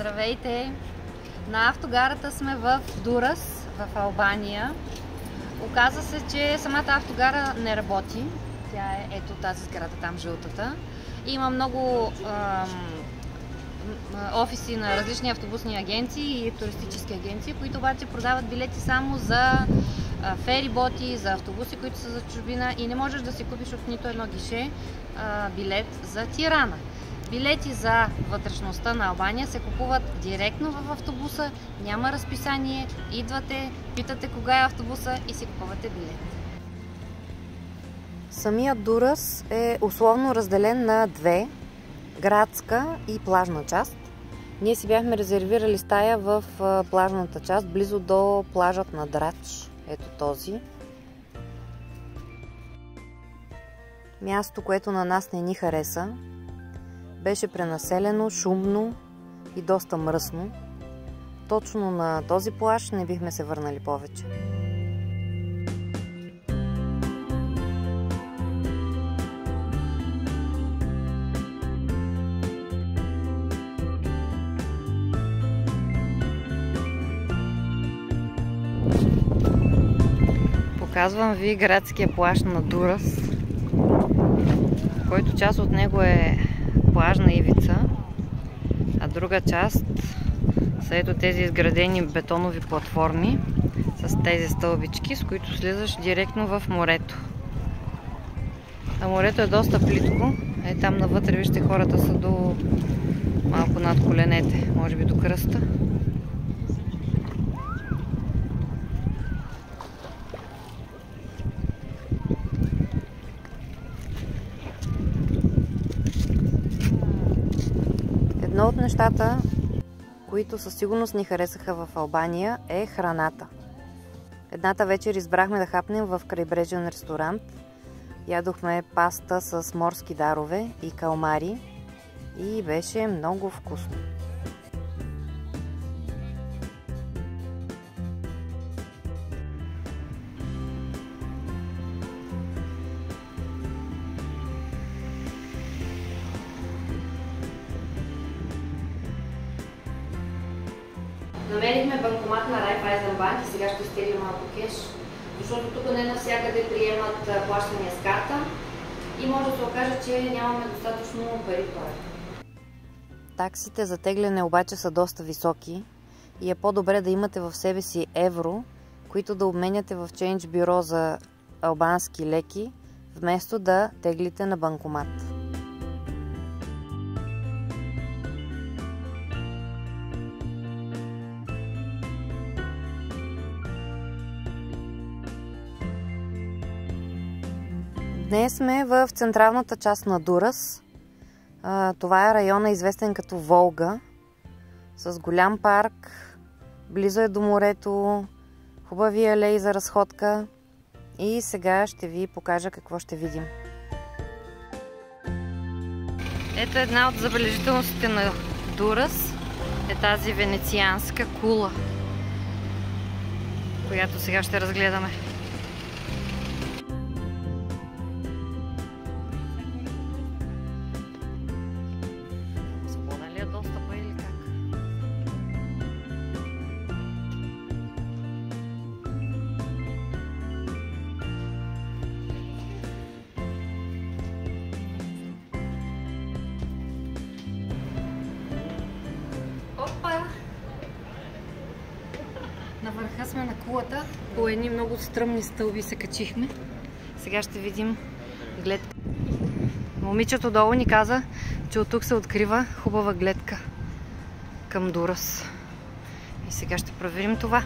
Здравейте! На автогарата сме в Дурас, в Албания. Оказва се, че самата автогара не работи. Тя е ето тази сграда, там жълтата. Има много офиси на различни автобусни агенции и туристически агенции, които обаче продават билети само за фериботи, за автобуси, които са за чужбина, и не можеш да си купиш от нито едно гише билет за Тирана. Билети за вътрешността на Албания се купуват директно в автобуса, няма разписание, идвате, питате кога е автобуса и си купувате билет. Самият Дурас е условно разделен на две, градска и плажна част. Ние си бяхме резервирали стая в плажната част, близо до плажът на Драч, ето този. Място, което на нас не ни хареса. Беше пренаселено, шумно и доста мръсно. Точно на този плаж не бихме се върнали повече. Показвам ви градския плаж на Дурас, който част от него е плажна ивица, а друга част са ето тези изградени бетонови платформи с тези стълбички, с които слизаш директно в морето. А морето е доста плитко. Е, там навътре, вижте, хората са до малко над коленете, може би до кръста. Едно от нещата, които със сигурност ни харесаха в Албания, е храната. Едната вечер избрахме да хапнем в крайбрежен ресторант. Ядохме паста с морски дарове и калмари и беше много вкусно. Намерихме банкомат на Райфайзенбанк и сега ще изтеглим малко кеш, защото тук не навсякъде приемат плащания с карта и може да се окаже, че нямаме достатъчно пари в проекта. Таксите за тегляне обаче са доста високи и е по-добре да имате в себе си евро, които да обменяте в Change Bureau за албански леки, вместо да теглите на банкомат. Днес сме в централната част на Дурас. Това е района, известен като Волга, с голям парк, близо е до морето, хубави алеи за разходка и сега ще ви покажа какво ще видим. Ето една от забележителностите на Дурас е тази венецианска кула, която сега ще разгледаме. На върха сме на кулата, по едни много стръмни стълби се качихме. Сега ще видим гледка. Момичето долу ни каза, че от тук се открива хубава гледка към Дурас. И сега ще проверим това.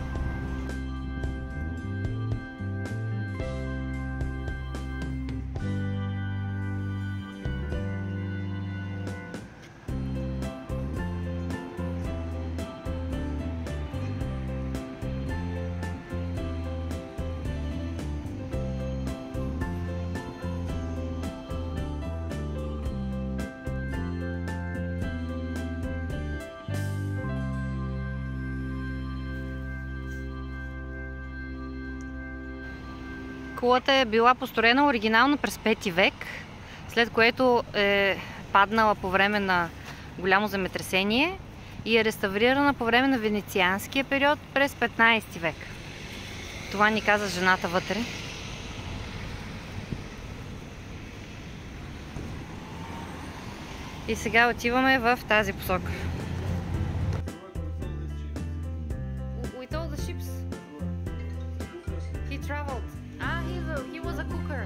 Кулата е била построена оригинално през 5 век, след което е паднала по време на голямо земетресение и е реставрирана по време на венецианския период през 15 век. Това ни каза жената вътре. И сега отиваме в тази посока. We told the ships. He traveled. He was a cooker.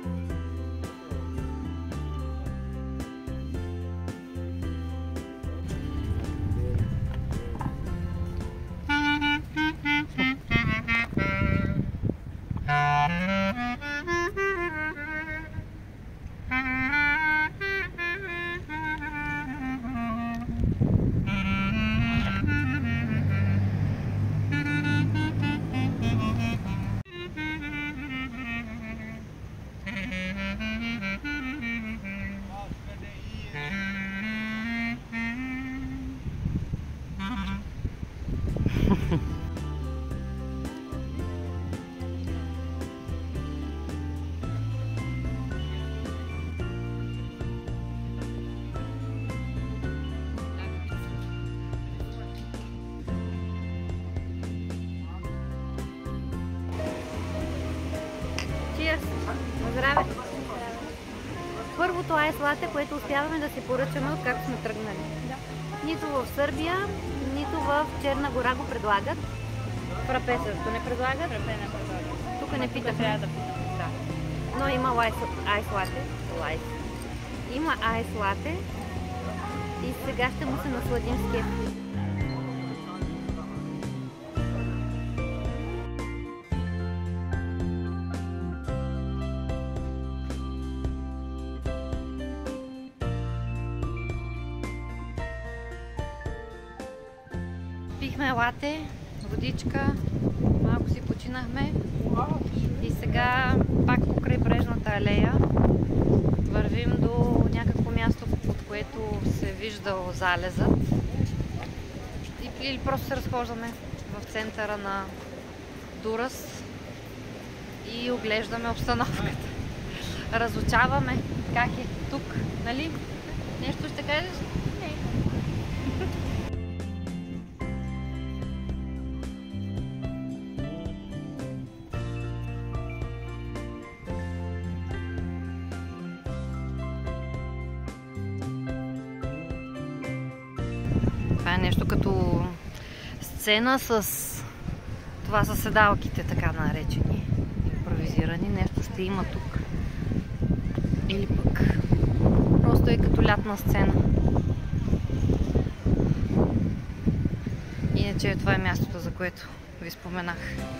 Здраве! Първото айс лате, което успяваме да си поръчаме, откакто сме тръгнали. Да. Нито в Сърбия, нито в Черна гора го предлагат. Фрапе също не предлагат. Фрапе не предлагат. Тук не питахме. Да. Но има айс лате. Има айс лате и сега ще му се насладим с кеф. Пихме лате, водичка, малко си починахме и сега пак по крайбрежната алея вървим до някакво място, от което се е виждал залезът, или просто се разхождаме в центъра на Дурас и оглеждаме обстановката. Разучаваме как е тук, нали? Нещо ще кажеш? Не. Това е нещо като сцена с... Това са седалките, така наречени, импровизирани. Нещо ще има тук. Или пък просто е като лятна сцена. Иначе това е мястото, за което ви споменах.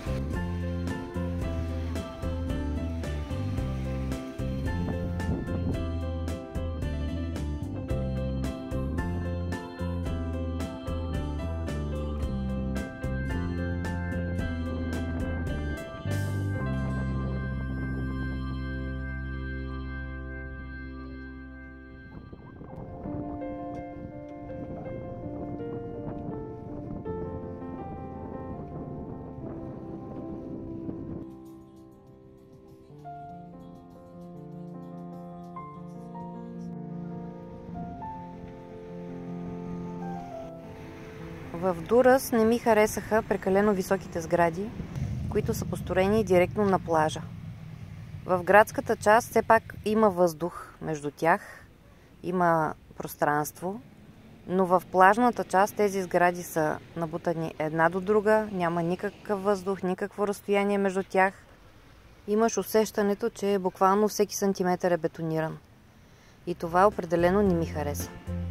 В Дурас не ми харесаха прекалено високите сгради, които са построени директно на плажа. В градската част все пак има въздух между тях, има пространство, но в плажната част тези сгради са набутани една до друга, няма никакъв въздух, никакво разстояние между тях. Имаш усещането, че буквално всеки сантиметър е бетониран. И това определено не ми хареса.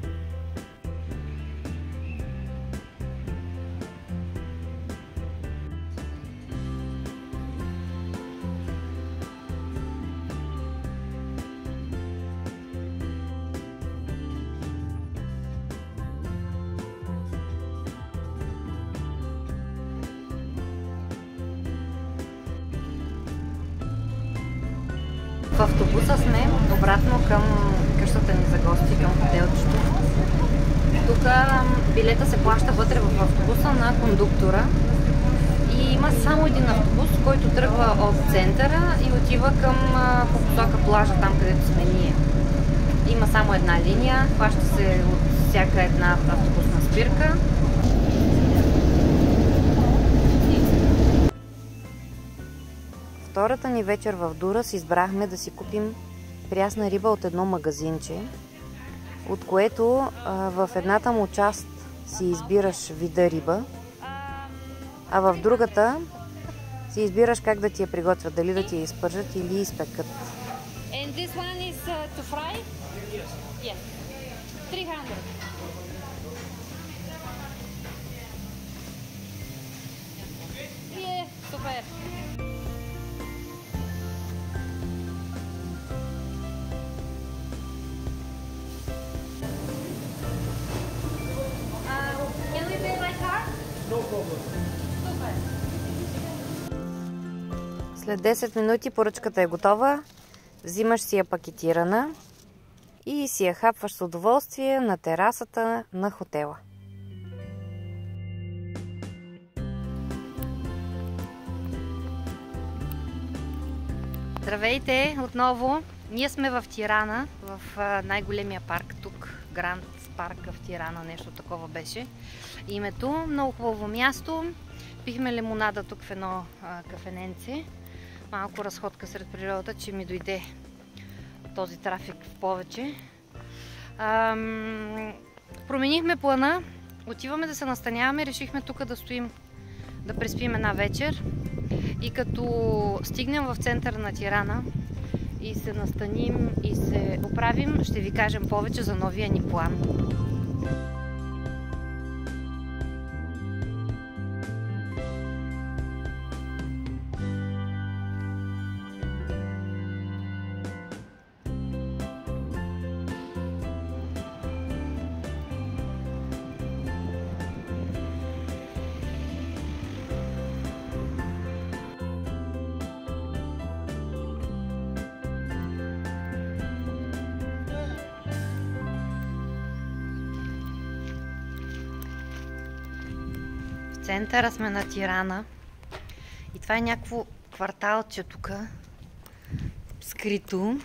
В автобуса сме обратно към къщата ни за гости, към хотелчето. Тук билета се плаща вътре в автобуса на кондуктора и има само един автобус, който тръгва от центъра и отива към по посока плажа, там където сме ние. Има само една линия, хваща се от всяка една автобусна спирка. Втората ни вечер в Дурас избрахме да си купим прясна риба от едно магазинче, от което в едната му част си избираш вида риба, а в другата си избираш как да ти я приготвят, дали да ти я изпържат или изпекат. And this one is to fry? Yes. 300. Yeah, super. Can we pay by card? No problem. Super. След 10 минути поръчката е готова, взимаш си я пакетирана и си я хапваш с удоволствие на терасата на хотела. Здравейте отново! Ние сме в Тирана, в най-големия парк тук, Гранд парка в Тирана, нещо такова беше името. Много хубаво място. Пихме лимонада тук в едно кафененце. Малко разходка сред природата, че ми дойде този трафик в повече. Променихме плана. Отиваме да се настаняваме. Решихме тук да стоим, да преспим една вечер. И като стигнем в центъра на Тирана и се настаним и се оправим, ще ви кажем повече за новия ни план. В центъра сме на Тирана и това е някакво кварталче тук, скрито,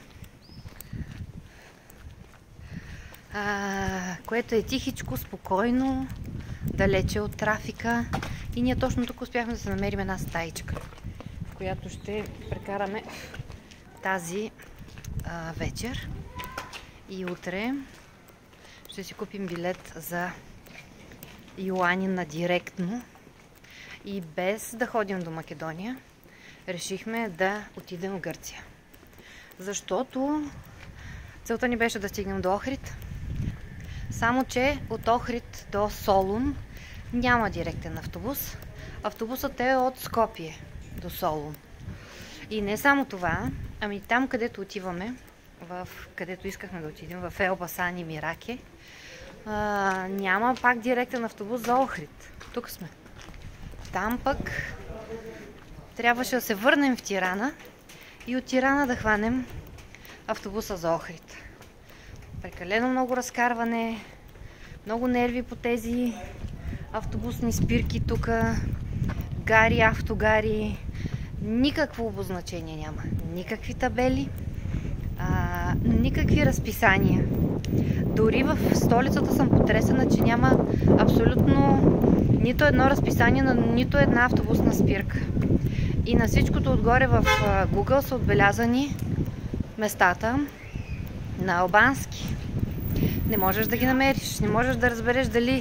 което е тихичко, спокойно, далече от трафика и ние точно тук успяхме да се намерим една стаичка, в която ще прекараме тази вечер и утре ще си купим билет за Йоанина директно и без да ходим до Македония, решихме да отидем в Гърция. Защото целта ни беше да стигнем до Охрид, само че от Охрид до Солун няма директен автобус. Автобусът е от Скопие до Солун. И не само това, ами там, където отиваме, където искахме да отидем, в Елбасан и Мираке, няма пак директен автобус за Охрид. Тук сме. Там пък трябваше да се върнем в Тирана и от Тирана да хванем автобуса за Охрид. Прекалено много разкарване, много нерви по тези автобусни спирки тук, гари, автогари, никакво обозначение няма, никакви табели, никакви разписания. Дори в столицата съм потресена, че няма абсолютно нито едно разписание на нито една автобусна спирка. И на всичкото отгоре в Google са отбелязани местата на албански. Не можеш да ги намериш, не можеш да разбереш дали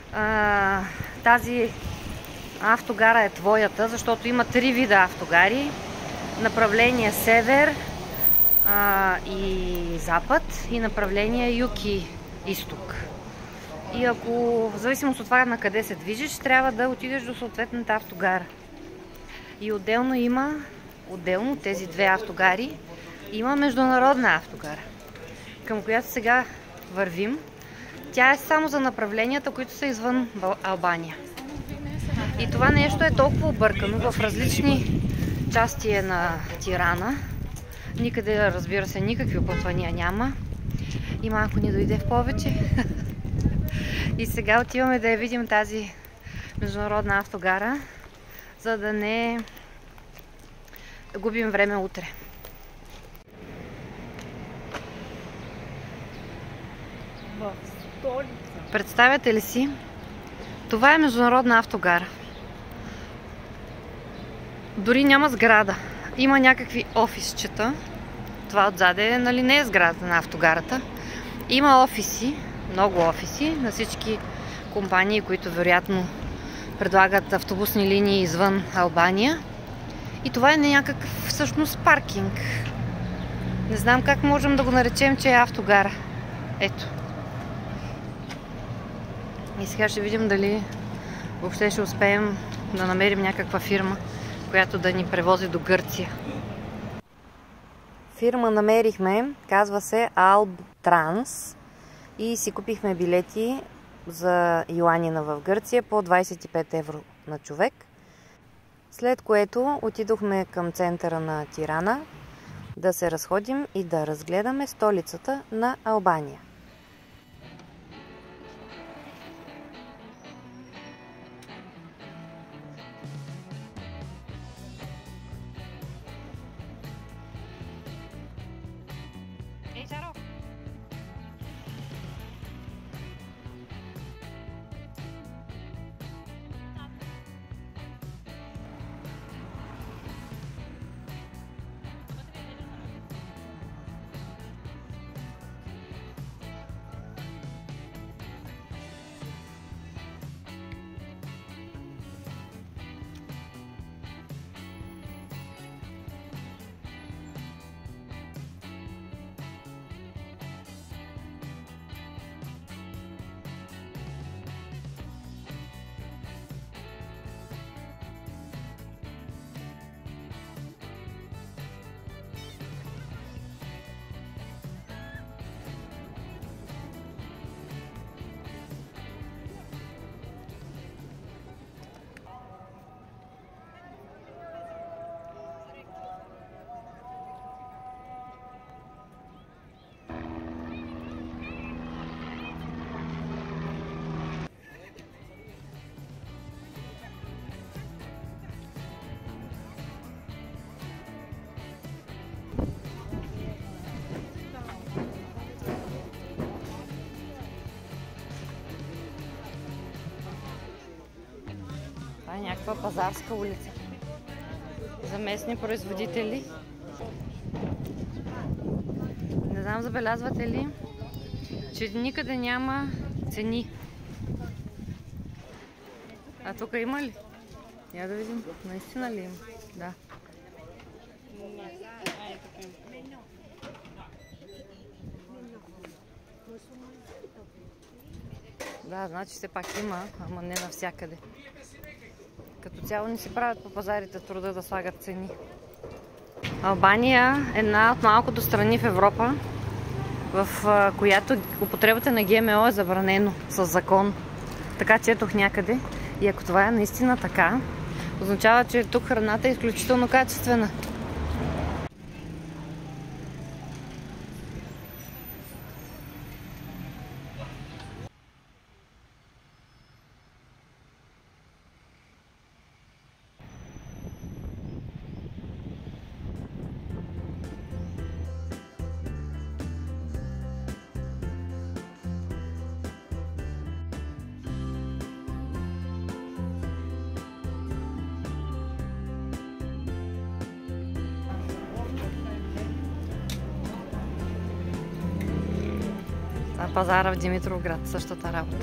тази автогара е твоята, защото има 3 вида автогари. Направление север и запад и направление юг и изток. И ако в зависимост от това на къде се движиш, трябва да отидеш до съответната автогара. И отделно има, тези две автогари, има международна автогара, към която сега вървим. Тя е само за направленията, които са извън Албания. И това нещо е толкова объркано в различни части на Тирана. Никъде, разбира се, никакви опътвания няма. И малко ни дойде в повече. И сега отиваме да я видим тази международна автогара, за да не губим време утре. в столица. Представяте ли си? Това е международна автогара. Дори няма сграда. Има някакви офисчета. Това отзаде, нали, не е сградата на автогарата. Има офиси, много офиси на всички компании, които вероятно предлагат автобусни линии извън Албания. И това е някакъв всъщност паркинг. Не знам как можем да го наречем, че е автогара. Ето. И сега ще видим дали въобще ще успеем да намерим някаква фирма, която да ни превози до Гърция. Фирма намерихме, казва се Албтранс, и си купихме билети за Йоанина в Гърция по 25 евро на човек. След което отидохме към центъра на Тирана да се разходим и да разгледаме столицата на Албания. Това е някаква пазарска улица за местни производители. Не знам, забелязвате ли, че никъде няма цени. А тук има ли? Я да видим. Наистина ли има? Да. Да, значи все пак има, ама не навсякъде. Като цяло не си правят по пазарите труда да слагат цени. Албания е една от малкото страни в Европа, в която употребата на ГМО е забранено със закон. Така четох някъде. И ако това е наистина така, означава, че тук храната е изключително качествена. Пазара в Димитровград, същата работа.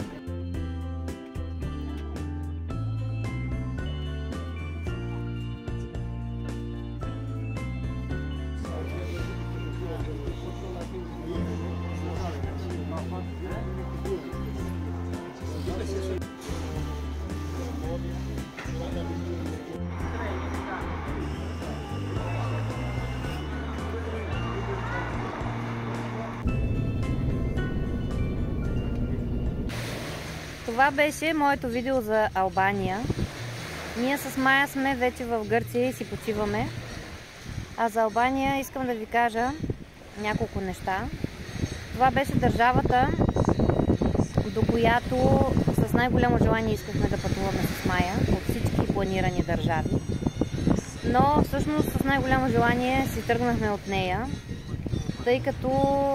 Това беше моето видео за Албания. Ние с Майя сме вече в Гърция и си почиваме. А за Албания искам да ви кажа няколко неща. Това беше държавата, до която с най-голямо желание искахме да пътуваме с Майя от всички планирани държави. Но всъщност с най-голямо желание си тръгнахме от нея, тъй като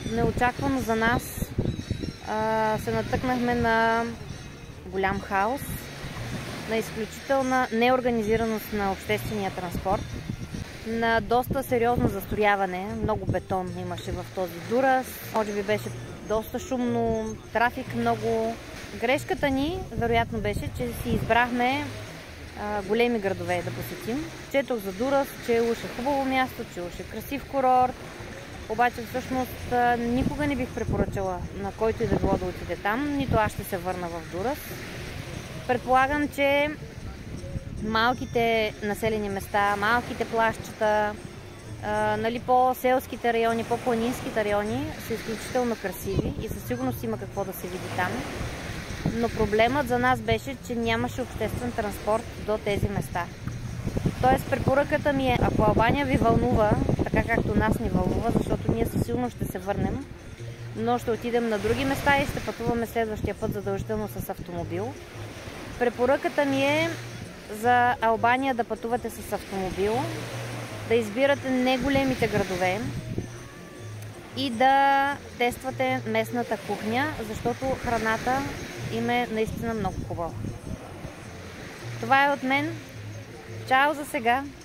неочаквано за нас се натъкнахме на голям хаос, на изключителна неорганизираност на обществения транспорт, на доста сериозно застрояване. Много бетон имаше в този Дурас. Може би беше доста шумно, трафик много. Грешката ни, вероятно, беше, че си избрахме големи градове да посетим. Четох за Дурас, че уж е хубаво място, че уж е красив курорт. Обаче всъщност никога не бих препоръчала на който и да било да отиде там, нито аз ще се върна в Дурас. Предполагам, че малките населени места, малките плажчета, по-селските райони, по-планинските райони са изключително красиви и със сигурност има какво да се види там. Но проблемът за нас беше, че нямаше обществен транспорт до тези места. Тоест препоръката ми е, ако Албания ви вълнува, така както нас ни вълнува, защото ние със сигурност ще се върнем, но ще отидем на други места и ще пътуваме следващия път задължително с автомобил. Препоръката ми е за Албания да пътувате с автомобил, да избирате не големите градове и да тествате местната кухня, защото храната им е наистина много хубава. Това е от мен. Чао за сега!